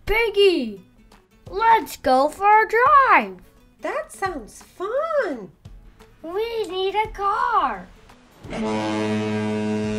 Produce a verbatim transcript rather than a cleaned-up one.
Piggy, let's go for a drive. That sounds fun. We need a car.